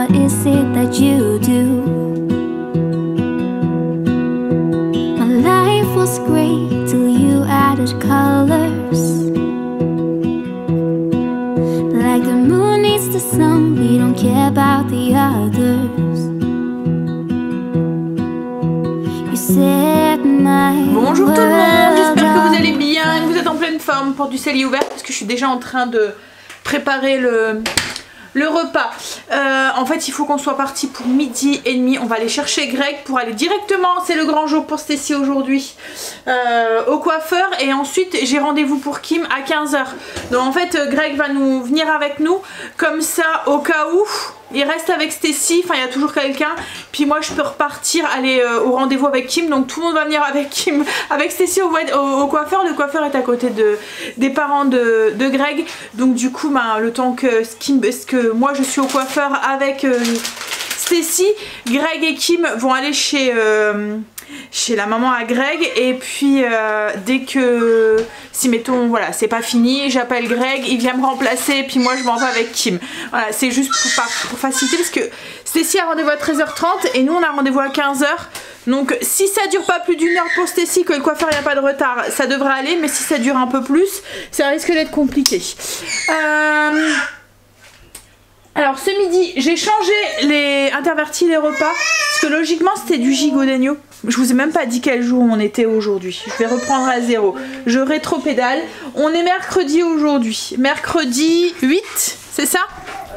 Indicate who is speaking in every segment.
Speaker 1: what is it that you do? My life was great till you added colors. Like the moon needs the sun, we don't care about the others. You set my
Speaker 2: Bonjour tout le monde, j'espère que vous
Speaker 1: world
Speaker 2: allez bien, que vous êtes en pleine forme pour du cellier ouvert parce que je suis déjà en train de préparer le repas. En fait il faut qu'on soit parti pour 12h30. On va aller chercher Greg pour aller directement, c'est le grand jour pour Stacy aujourd'hui, au coiffeur, et ensuite j'ai rendez-vous pour Kim à 15h. Donc en fait Greg va venir avec nous, comme ça au cas où il reste avec Stacy, enfin il y a toujours quelqu'un, puis moi je peux repartir, aller au rendez-vous avec Kim. Donc tout le monde va venir avec Kim, avec Stacy au coiffeur. Le coiffeur est à côté des parents de Greg, donc du coup ben, le temps que Kim, parce que moi je suis au coiffeur avec Stacy, Greg et Kim vont aller chez la maman à Greg, et puis dès que, si mettons voilà c'est pas fini, j'appelle Greg, il vient me remplacer, puis moi je m'en vais avec Kim. Voilà, c'est juste pour faciliter, parce que Stacy a rendez-vous à 13h30 et nous on a rendez-vous à 15h. Donc si ça dure pas plus d'une heure pour Stacy, que le coiffeur il n'y a pas de retard, ça devrait aller, mais si ça dure un peu plus, ça risque d'être compliqué. Alors ce midi j'ai changé interverti les repas, parce que logiquement c'était du gigot d'agneau. Je vous ai même pas dit quel jour on était aujourd'hui. Je vais reprendre à zéro. Je rétro-pédale. On est mercredi aujourd'hui. Mercredi 8, c'est ça?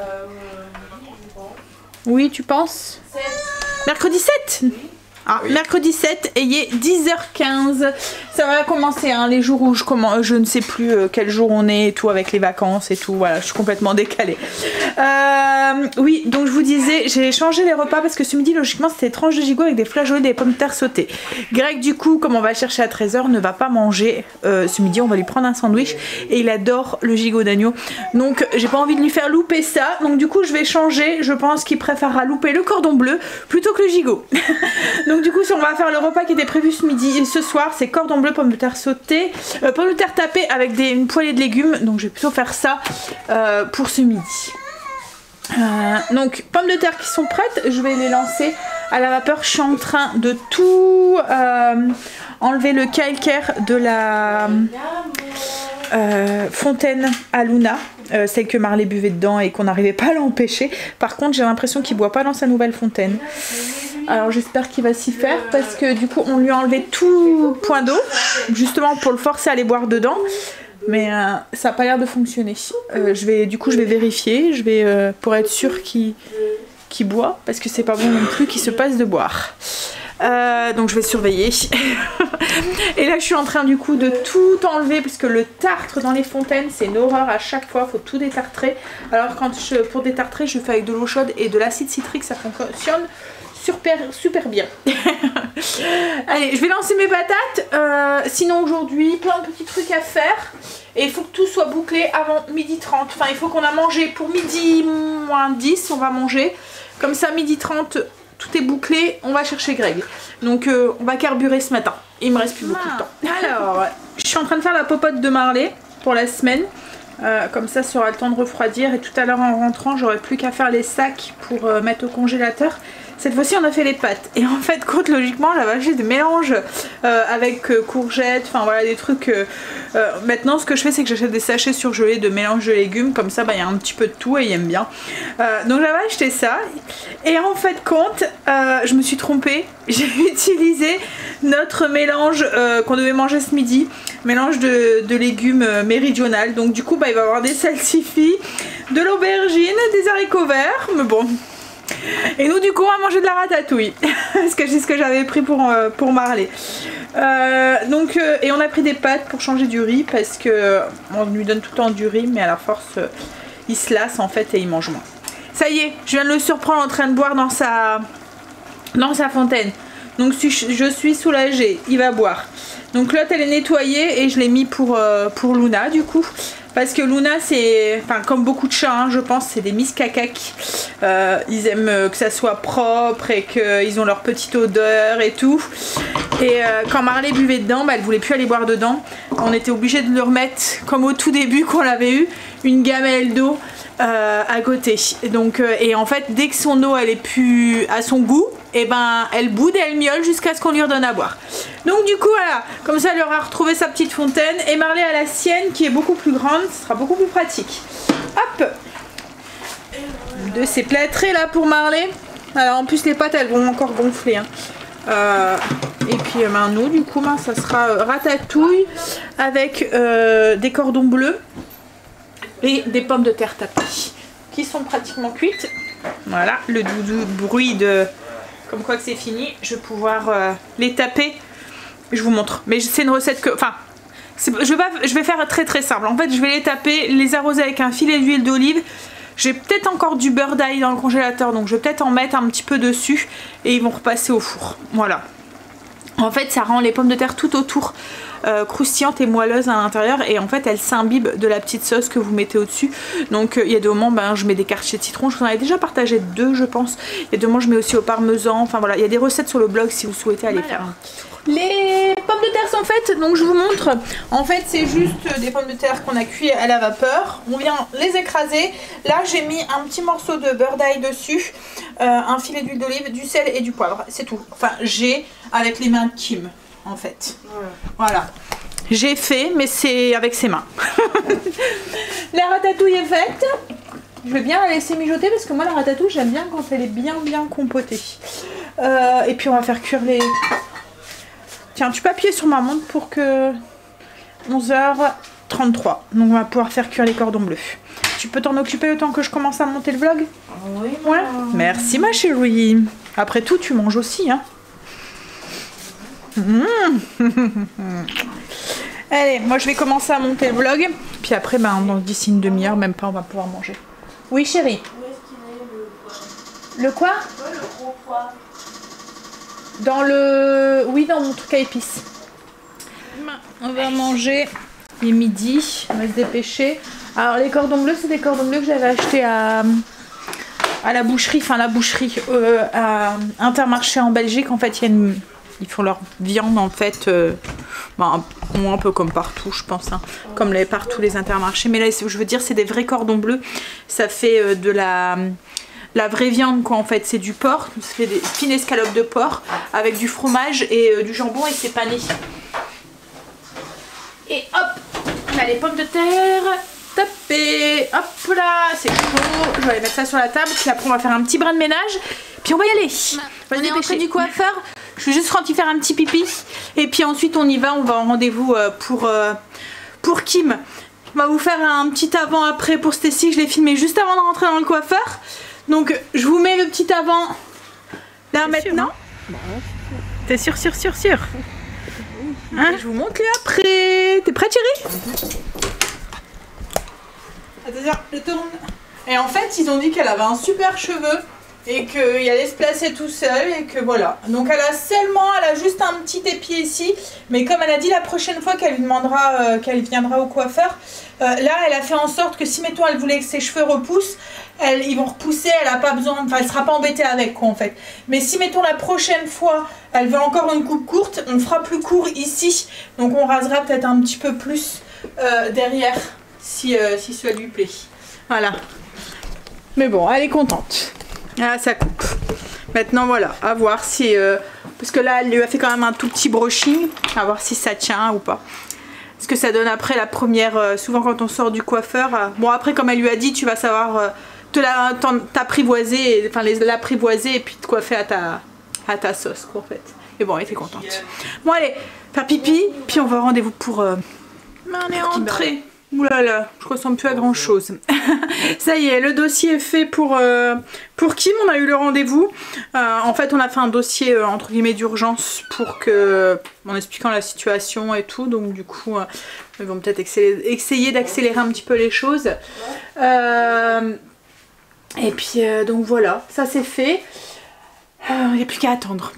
Speaker 2: Oui, tu penses? Mercredi 7. Ah, oui. Mercredi 7 et il est 10h15. Ça va commencer hein, les jours où je ne sais plus quel jour on est et tout, avec les vacances et tout. Voilà, je suis complètement décalée. Oui, donc je vous disais, j'ai changé les repas parce que ce midi logiquement c'était tranche de gigot avec des flageolets et des pommes de terre sautées. Greg du coup, comme on va le chercher à 13h, ne va pas manger ce midi. On va lui prendre un sandwich et il adore le gigot d'agneau. Donc j'ai pas envie de lui faire louper ça. Donc du coup je vais changer. Je pense qu'il préférera louper le cordon bleu plutôt que le gigot. Donc du coup si on va faire le repas qui était prévu ce midi et ce soir, c'est cordon bleu, pommes de terre sautées, pommes de terre tapées avec une poêlée de légumes. Donc je vais plutôt faire ça pour ce midi. Donc pommes de terre qui sont prêtes, je vais les lancer à la vapeur. Je suis en train de tout enlever le calcaire de la fontaine à Luna, celle que Marley buvait dedans et qu'on n'arrivait pas à l'empêcher. Par contre j'ai l'impression qu'il boit pas dans sa nouvelle fontaine. Alors j'espère qu'il va s'y faire, parce que du coup on lui a enlevé tout point d'eau justement pour le forcer à aller boire dedans, mais ça n'a pas l'air de fonctionner. Du coup je vais vérifier, pour être sûre qu'il boit, parce que c'est pas bon non plus qu'il se passe de boire. Donc je vais surveiller. Et là je suis en train du coup de tout enlever, parce que le tartre dans les fontaines c'est une horreur à chaque fois, faut tout détartrer. Alors pour détartrer je fais avec de l'eau chaude et de l'acide citrique, ça fonctionne super bien. Allez, je vais lancer mes patates. Sinon aujourd'hui plein de petits trucs à faire, et il faut que tout soit bouclé avant 12h30. Enfin il faut qu'on a mangé pour midi moins 10, on va manger comme ça 12h30, tout est bouclé. On va chercher Greg, donc on va carburer ce matin, il me reste plus beaucoup de temps. Alors je suis en train de faire la popote de Marley pour la semaine. Comme ça aura le temps de refroidir, et tout à l'heure en rentrant j'aurai plus qu'à faire les sacs pour mettre au congélateur. Cette fois-ci on a fait les pâtes, et en fait compte logiquement j'avais acheté des mélanges avec courgettes, enfin voilà des trucs. Maintenant ce que je fais c'est que j'achète des sachets surgelés de mélange de légumes, comme ça il y a un petit peu de tout et il aime bien. Donc j'avais acheté ça, et en fait compte je me suis trompée, j'ai utilisé notre mélange qu'on devait manger ce midi, mélange de légumes méridional. Donc du coup il va y avoir des salsifis, de l'aubergine, des haricots verts, mais bon. Et nous du coup on va manger de la ratatouille parce que c'est ce que j'avais pris pour Marley. Et on a pris des pâtes pour changer du riz, parce que on lui donne tout le temps du riz, mais à la force il se lasse en fait et il mange moins. Ça y est, je viens de le surprendre en train de boire dans sa fontaine. Donc je suis soulagée, il va boire. Donc l'autre elle est nettoyée et je l'ai mis pour Luna du coup. Parce que Luna c'est, enfin comme beaucoup de chats hein, je pense, c'est des miskakaks. Ils aiment que ça soit propre et qu'ils ont leur petite odeur et tout. Et quand Marley buvait dedans, elle voulait plus aller boire dedans. On était obligé de le remettre, comme au tout début qu'on l'avait eu, une gamelle d'eau à côté. Donc, et en fait, dès que son eau elle est plus à son goût, et ben elle boude et elle miaule jusqu'à ce qu'on lui redonne à boire. Donc du coup voilà, comme ça elle aura retrouvé sa petite fontaine et Marley a la sienne qui est beaucoup plus grande, ce sera beaucoup plus pratique. Hop, de ces plâtrés là pour Marley. Alors en plus les pattes elles vont encore gonfler. Hein. Et puis ben, nous du coup ben, ça sera ratatouille avec des cordons bleus et des pommes de terre tapées qui sont pratiquement cuites. Voilà le doudou bruit de comme quoi que c'est fini. Je vais pouvoir les taper. Je vous montre. Mais c'est une recette que... Enfin, je vais faire très simple. En fait, je vais les taper, les arroser avec un filet d'huile d'olive. J'ai peut-être encore du beurre d'ail dans le congélateur. Donc, je vais peut-être en mettre un petit peu dessus. Et ils vont repasser au four. Voilà. En fait, ça rend les pommes de terre tout autour croustillantes et moelleuses à l'intérieur. Et en fait, elles s'imbibent de la petite sauce que vous mettez au-dessus. Donc, il y a des moments, ben, je mets des quartiers de citron. Je vous en avais déjà partagé 2, je pense. Il y a des moments, je mets aussi au parmesan. Enfin, voilà. Il y a des recettes sur le blog si vous souhaitez aller faire. Les pommes de terre sont faites, donc je vous montre. En fait, c'est juste des pommes de terre qu'on a cuit à la vapeur. On vient les écraser. Là, j'ai mis un petit morceau de beurre d'ail dessus, un filet d'huile d'olive, du sel et du poivre. C'est tout. Enfin, j'ai avec les mains de Kim, en fait. Voilà. J'ai fait, mais c'est avec ses mains. La ratatouille est faite. Je vais bien la laisser mijoter parce que moi, la ratatouille, j'aime bien quand elle est bien compotée. Et puis, on va faire cuire les... Tiens, tu peux appuyer sur ma montre pour que 11h33. Donc on va pouvoir faire cuire les cordons bleus. Tu peux t'en occuper le temps que je commence à monter le vlog?
Speaker 3: Oui.
Speaker 2: Ouais. Merci ma chérie. Après tout, tu manges aussi, hein. Allez, moi je vais commencer à monter le vlog. Puis après, ben, d'ici une demi-heure, même pas, on va pouvoir manger. Oui chérie.
Speaker 3: Où est-ce qu'il est
Speaker 2: Le quoi?
Speaker 3: le gros pois.
Speaker 2: Dans le... Oui, dans mon truc à épices. On va manger. Il est midi. On va se dépêcher. Alors, les cordons bleus, c'est des cordons bleus que j'avais achetés à la boucherie. Enfin, la boucherie. À Intermarché en Belgique. En fait, ils font leur viande, en fait. Un peu comme partout, je pense. Hein, comme partout les Intermarchés. Mais là, je veux dire, c'est des vrais cordons bleus. Ça fait de la vraie viande quoi en fait, c'est du porc, c'est des fines escalopes de porc avec du fromage et du jambon et c'est pané. Et hop, on a les pommes de terre tapées, hop là, c'est chaud, je vais aller mettre ça sur la table, puis après on va faire un petit brin de ménage, puis on va y aller. On est rentré du coiffeur, je suis juste rentrée faire un petit pipi et puis ensuite on y va, on va en rendez-vous pour Kim. On va vous faire un petit avant-après pour Stacy, je l'ai filmé juste avant de rentrer dans le coiffeur. Donc je vous mets le petit avant là maintenant. T'es sûr hein? Je vous montre le après. T'es prête chérie? Attention, je tourne. Et en fait ils ont dit qu'elle avait un super cheveu et qu'il allait se placer tout seul et que voilà. Donc elle a juste un petit épi ici. Mais comme elle a dit la prochaine fois qu'elle lui demandera, qu'elle viendra au coiffeur, là elle a fait en sorte que si mettons elle voulait que ses cheveux repoussent, ils vont repousser, elle a pas besoin, enfin elle sera pas embêtée avec quoi en fait. Mais si mettons la prochaine fois elle veut encore une coupe courte, on fera plus court ici. Donc on rasera peut-être un petit peu plus derrière si ça lui plaît. Voilà. Mais bon, elle est contente. Ah, ça coupe. Maintenant, voilà, à voir si... parce que là, elle lui a fait quand même un tout petit brushing. À voir si ça tient ou pas. Ce que ça donne après la première... souvent, quand on sort du coiffeur... bon, après, comme elle lui a dit, tu vas savoir t'apprivoiser, enfin, l'apprivoiser et puis te coiffer à ta sauce, quoi, en fait. Mais bon, elle était contente. Bon, allez, faire pipi, puis on va au rendez-vous pour... Mais on est rentré. Oulala, je ressemble plus à grand chose. Ça y est, le dossier est fait pour Kim, on a eu le rendez-vous. En fait, on a fait un dossier entre guillemets d'urgence pour que, en expliquant la situation et tout. Donc du coup, ils vont peut-être essayer d'accélérer un petit peu les choses. Et puis donc voilà, ça c'est fait. Il n'y a plus qu'à attendre.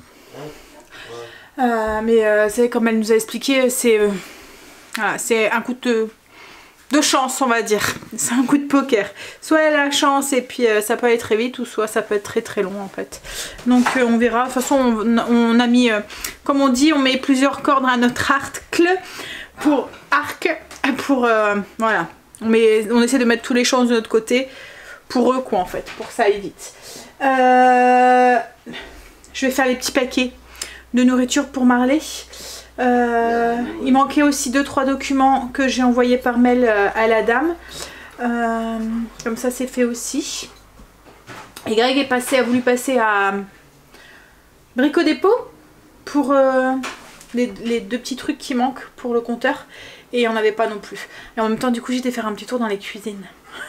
Speaker 2: Mais c'est comme elle nous a expliqué, c'est un coup de chance, on va dire. C'est un coup de poker. Soit elle a la chance et puis ça peut aller très vite, ou soit ça peut être très très long en fait. Donc on verra. De toute façon on a mis, comme on dit, on met plusieurs cordes à notre arc pour voilà. On essaie de mettre tous les chances de notre côté. pour eux quoi en fait, pour que ça aille vite. Je vais faire les petits paquets de nourriture pour Marley. Il manquait aussi 2-3 documents que j'ai envoyés par mail à la dame. Comme ça c'est fait aussi. Et Greg est passé, a voulu passer à Brico Dépôt pour les 2 petits trucs qui manquent pour le compteur. Et il n'y en avait pas non plus. Et en même temps du coup j'étais faire un petit tour dans les cuisines.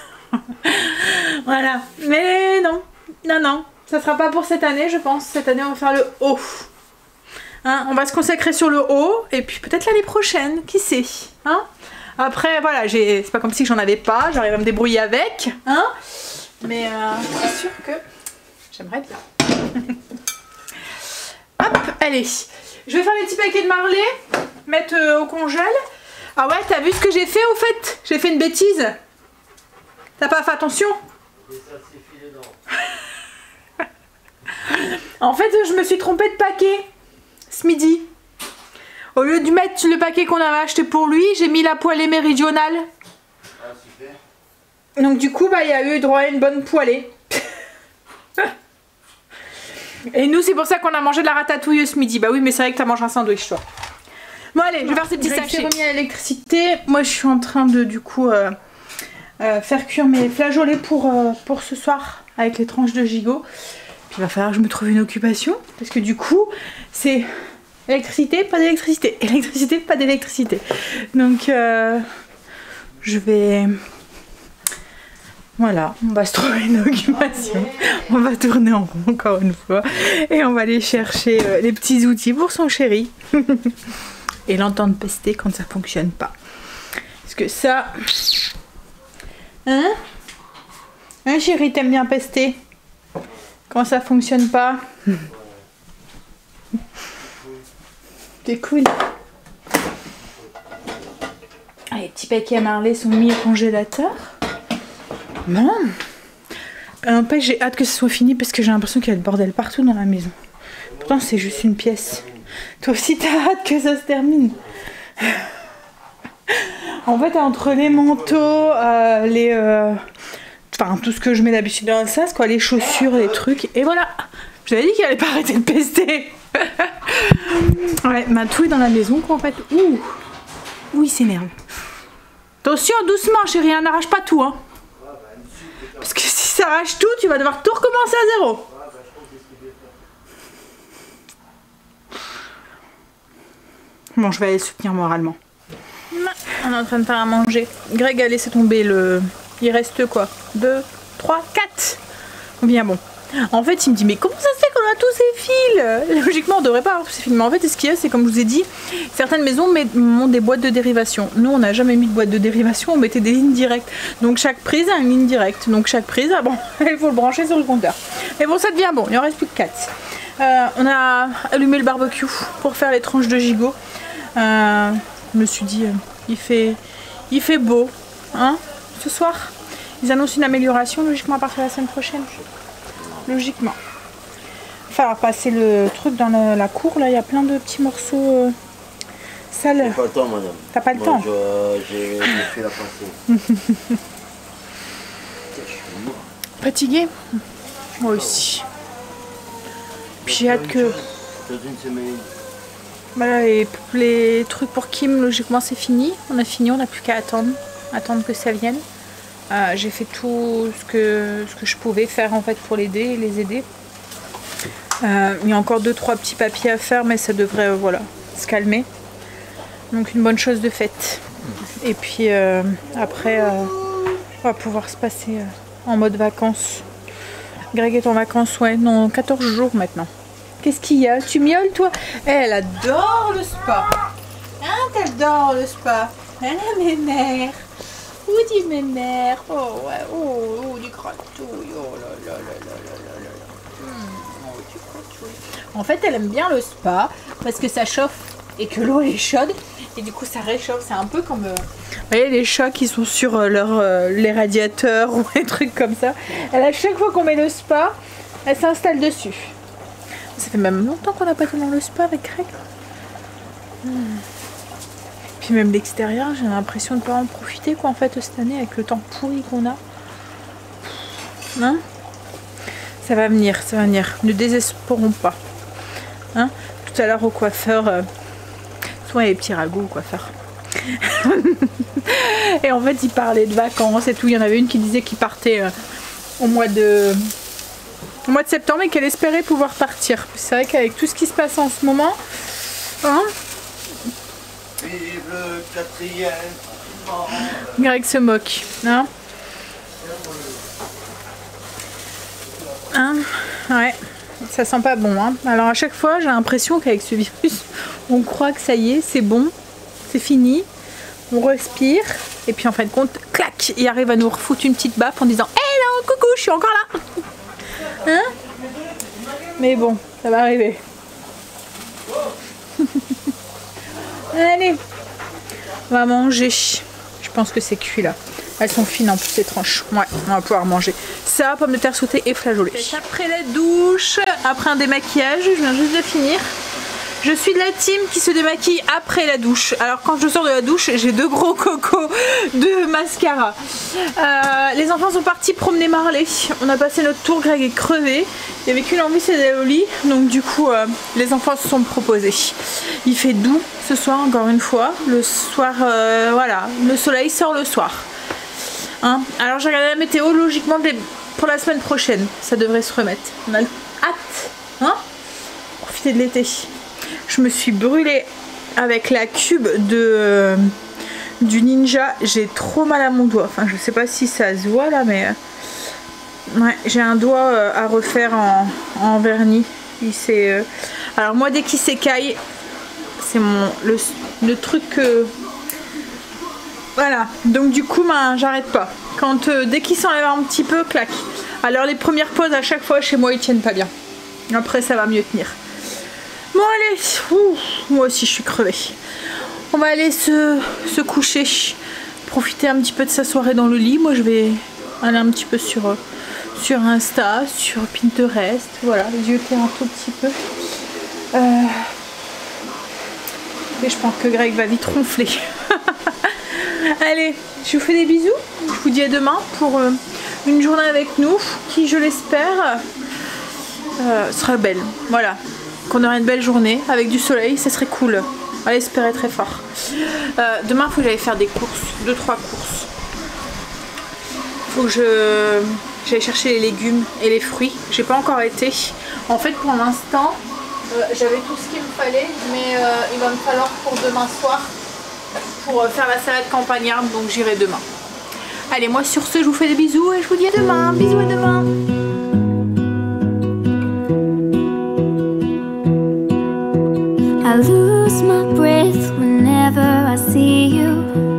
Speaker 2: Voilà. Mais non, non, ça sera pas pour cette année je pense. Cette année on va faire le haut. Hein, on va se consacrer sur le haut. Et puis peut-être l'année prochaine, qui sait hein. Après voilà, c'est pas comme si j'en avais pas. J'arrive à me débrouiller avec. Hein, mais c'est sûr que j'aimerais bien. Hop, allez. Je vais faire les petits paquets de Marley. Mettre au congèle. Ah ouais, t'as vu ce que j'ai fait au fait? J'ai fait une bêtise. T'as pas fait attention? En fait, je me suis trompée de paquet ce midi. Au lieu de mettre le paquet qu'on avait acheté pour lui, j'ai mis la poêlée méridionale.
Speaker 4: Ah, super.
Speaker 2: Donc du coup, bah, il y a eu droit à une bonne poêlée. Et nous, c'est pour ça qu'on a mangé de la ratatouille ce midi. Bah oui, mais c'est vrai que t'as mangé un sandwich, toi. Bon, allez, je vais faire ces petits sachets. J'ai remis à l'électricité. Moi, je suis en train de, du coup, faire cuire mes flageolets pour ce soir avec les tranches de gigot. Puis il va falloir que je me trouve une occupation. Parce que du coup, c'est électricité, pas d'électricité. Électricité, pas d'électricité. Donc, je vais... Voilà, on va se trouver une occupation. On va tourner en rond encore une fois. Et on va aller chercher les petits outils pour son chéri. Et l'entendre pester quand ça fonctionne pas. Parce que ça... Hein? Hein chéri, t'aimes bien pester? Quand ça fonctionne pas? C'est cool. Ah, les petits paquets à Marley sont mis au congélateur. Bon. N'empêche, j'ai hâte que ce soit fini parce que j'ai l'impression qu'il y a le bordel partout dans la maison. Pourtant, c'est juste une pièce. Toi aussi, t'as hâte que ça se termine. En fait, entre les manteaux, enfin, tout ce que je mets d'habitude dans le sas, quoi, les chaussures, les trucs, et voilà. Je t'avais dit qu'il allait pas arrêter de pester. Ouais, ma tout est dans la maison, quoi, en fait. Ouh, oui, c'est s'énerve. Attention, doucement, chérie, hein, n'arrache pas tout, hein. Parce que si ça arrache tout, tu vas devoir tout recommencer à zéro. Bon, je vais aller le soutenir moralement. On est en train de faire à manger. Greg a laissé tomber le... Il reste quoi? 2, 3, 4. Bien bon. En fait, il me dit, mais comment ça se fait qu'on a tous ces fils? Logiquement, on devrait pas avoir tous ces fils. Mais en fait, ce qu'il y a, c'est comme je vous ai dit, certaines maisons ont des boîtes de dérivation. Nous, on n'a jamais mis de boîte de dérivation, on mettait des lignes directes. Donc, chaque prise a une ligne directe. Donc, chaque prise, ah bon, il faut le brancher sur le compteur. Mais bon, ça devient bon. Il en reste plus que 4. On a allumé le barbecue pour faire les tranches de gigot. Je me suis dit, il fait beau, hein, ce soir. Ils annoncent une amélioration, logiquement, à partir de la semaine prochaine. Logiquement. Il va falloir passer le truc dans la cour, là, il y a plein de petits morceaux sales.
Speaker 4: J'ai pas le temps, madame.
Speaker 2: T'as pas le temps?
Speaker 4: J'ai fait la passer.
Speaker 2: Fatiguée? Moi aussi. Puis j'ai hâte que... Voilà, les trucs pour Kim, logiquement c'est fini. On a fini, on n'a plus qu'à attendre que ça vienne. J'ai fait tout ce que je pouvais faire en fait pour les aider. Il y a encore 2-3 petits papiers à faire, mais ça devrait voilà, se calmer. Donc une bonne chose de faite. Et puis après, on va pouvoir se passer en mode vacances. Greg est en vacances, ouais, non, 14 jours maintenant. Qu'est-ce qu'il y a? Tu miaules, toi? Elle adore le spa. Hein, t'adores le spa? Elle a mes mères. Où dit mes mères? Oh, ouais, oh, du gratouille. Oh là là là là là là là. Oh, du gratouille. En fait, elle aime bien le spa parce que ça chauffe et que l'eau est chaude. Et du coup, ça réchauffe. C'est un peu comme... Vous voyez, les chats qui sont sur les radiateurs ou des trucs comme ça. Elle, à chaque fois qu'on met le spa, elle s'installe dessus. Ça fait même longtemps qu'on n'a pas été dans le spa avec Greg. Puis même l'extérieur, j'ai l'impression de ne pas en profiter quoi en fait cette année avec le temps pourri qu'on a. Hein? Ça va venir, ça va venir. Ne désespérons pas. Hein? Tout à l'heure au coiffeur, souvent il y a des petits ragots au coiffeur. Et en fait il parlait de vacances et tout. Il y en avait une qui disait qu'il partait au mois de septembre et qu'elle espérait pouvoir partir. C'est vrai qu'avec tout ce qui se passe en ce moment, hein,
Speaker 4: Vive le quatrième.
Speaker 2: Greg se moque. Hein? Hein? Ouais, ça sent pas bon. Hein? Alors à chaque fois j'ai l'impression qu'avec ce virus on croit que ça y est, c'est bon, c'est fini, on respire et puis en fin de compte, clac, il arrive à nous refoutre une petite baffe en disant hé là, coucou, je suis encore là. Hein? Mais bon, ça va arriver. Allez, on va manger. Je pense que c'est cuit là. Elles sont fines en plus ces tranches. Ouais, on va pouvoir manger. Ça, pommes de terre sautées et flageolées. Après la douche, après un démaquillage, je viens juste de finir. Je suis de la team qui se démaquille après la douche. Alors quand je sors de la douche, j'ai 2 gros cocos de mascara. Les enfants sont partis promener Marley. On a passé notre tour, Greg est crevé. Il n'y avait qu'une envie, c'est d'aller au lit. Donc du coup, les enfants se sont proposés. Il fait doux ce soir, encore une fois. Le soir, voilà, le soleil sort le soir. Hein? Alors j'ai regardé la météo, logiquement pour la semaine prochaine. Ça devrait se remettre. On a hâte, hein? Profiter de l'été. Je me suis brûlée avec la cube du Ninja. J'ai trop mal à mon doigt. Enfin, je sais pas si ça se voit là, mais ouais, j'ai un doigt à refaire en vernis. Alors moi, dès qu'il s'écaille, c'est le truc que... Voilà. Donc du coup, ben, j'arrête pas. Dès qu'il s'enlève un petit peu, clac. Alors les premières pauses à chaque fois chez moi, ils tiennent pas bien. Après, ça va mieux tenir. Bon allez, moi aussi je suis crevée. On va aller se coucher, profiter un petit peu de sa soirée dans le lit. Moi je vais aller un petit peu sur Insta, sur Pinterest, voilà, zioter un tout petit peu. Et je pense que Greg va vite ronfler. Allez, je vous fais des bisous. Je vous dis à demain pour une journée avec nous qui, je l'espère, sera belle. Voilà. Qu'on aura une belle journée avec du soleil, ça serait cool. On l'espérer très fort. Demain, il faut que j'aille faire des courses, 2-3 courses. Il faut que j'aille chercher les légumes et les fruits. J'ai pas encore été. En fait, pour l'instant, j'avais tout ce qu'il me fallait, mais il va me falloir pour demain soir pour faire la salade campagnarde, donc j'irai demain. Allez, moi sur ce, je vous fais des bisous et je vous dis à demain. Bisous, à demain.
Speaker 1: I lose my breath whenever I see you.